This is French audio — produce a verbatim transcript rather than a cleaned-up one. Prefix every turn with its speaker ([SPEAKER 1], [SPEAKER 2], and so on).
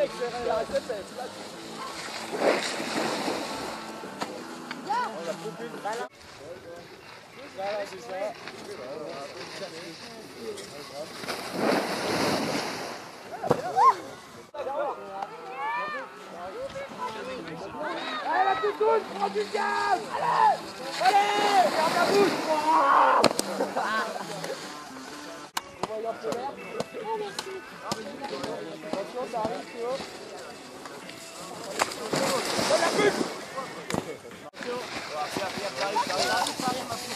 [SPEAKER 1] Alex, la recette, là. On a coupé le ballon. Voilà, c'est ça. Allez, la toutoune, prends du gaz. Allez, allez, ferme la bouche. On va y en faire.
[SPEAKER 2] Oh, merci.
[SPEAKER 1] Attention, ça arrive, Théo. Donne la bouche. Attention. Viens, viens, viens, viens, viens, viens, viens, viens, viens.